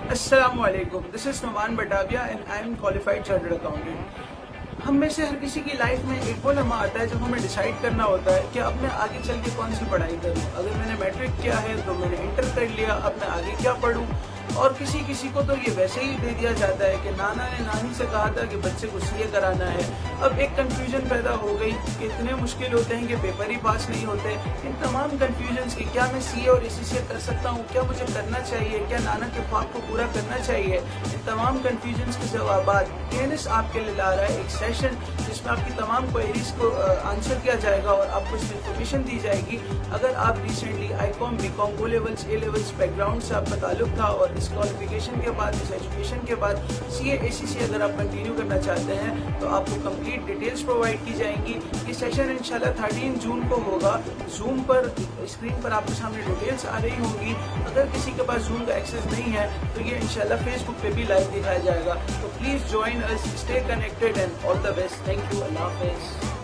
Assalamualaikum. This is Numan Batavia and I am qualified chartered accountant. हम में से हर किसी की लाइफ में एक वो लम्हा आता है जब हमें डिसाइड करना होता है कि अब मैं आगे चल के कौन सी पढ़ाई करूं। अगर मैंने मैट्रिक किया है तो मैंने इंटर कर लिया, अब मैं आगे क्या पढूं। और किसी किसी को तो ये वैसे ही दे दिया जाता है कि नाना ने नानी से कहा था कि बच्चे को सीए कराना है। अब एक कंफ्यूजन पैदा हो गई कि इतने मुश्किल होते हैं कि पेपर ही पास नहीं होते। इन तमाम कंफ्यूजन की क्या मैं सीए और एसीसीए कर सकता हूँ, क्या मुझे करना चाहिए, क्या नाना के ख्वाब को पूरा करना चाहिए, इन तमाम कंफ्यूजन के जवाब KnS आपके लिए ला रहा है एक सेशन जिसमें आपकी तमाम क्वेरीज को आंसर किया जाएगा और आपको इसमें इंफॉर्मेशन दी जाएगी। अगर आप recently ICom, BCom, O levels, A levels background से आपका ताल्लुक था और इस क्वालिफिकेशन के बाद, इस एजुकेशन के बाद सीए एसीसीए अगर आप कंटिन्यू करना चाहते हैं तो आपको कंप्लीट डिटेल्स प्रोवाइड की जाएंगी। ये सेशन इंशाल्लाह 13 जून को होगा। जूम पर स्क्रीन पर आपके सामने डिटेल्स आ रही होंगी। अगर किसी के पास जूम का एक्सेस नहीं है तो ये इंशाल्लाह फेसबुक पे भी लाइव दिखाया जाएगा। तो please join us, stay connected and all the best. Thank you. Allah Hafiz.